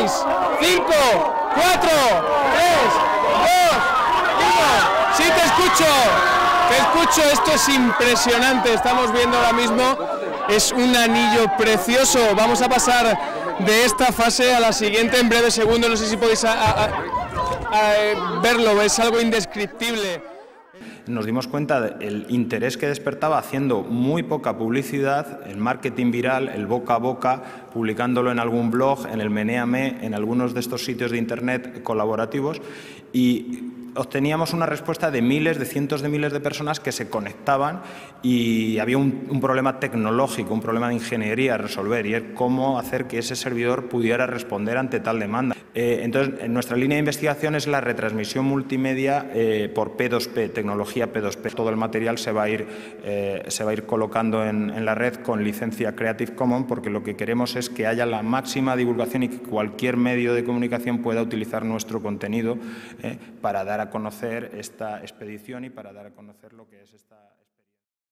5, 4, 3, 2, 1. Sí, te escucho, esto es impresionante, estamos viendo ahora mismo, es un anillo precioso. Vamos a pasar de esta fase a la siguiente en breves segundos, no sé si podéis verlo, es algo indescriptible. Nos dimos cuenta del interés que despertaba haciendo muy poca publicidad, el marketing viral, el boca a boca, publicándolo en algún blog, en el Menéame, en algunos de estos sitios de internet colaborativos, y obteníamos una respuesta de miles, de cientos de miles de personas que se conectaban, y había un problema tecnológico, un problema de ingeniería a resolver, y es cómo hacer que ese servidor pudiera responder ante tal demanda. Entonces, en nuestra línea de investigación es la retransmisión multimedia por P2P, tecnología P2P. Todo el material se va a ir colocando en la red con licencia Creative Commons, porque lo que queremos es que haya la máxima divulgación y que cualquier medio de comunicación pueda utilizar nuestro contenido para dar a conocer esta expedición y para dar a conocer lo que es esta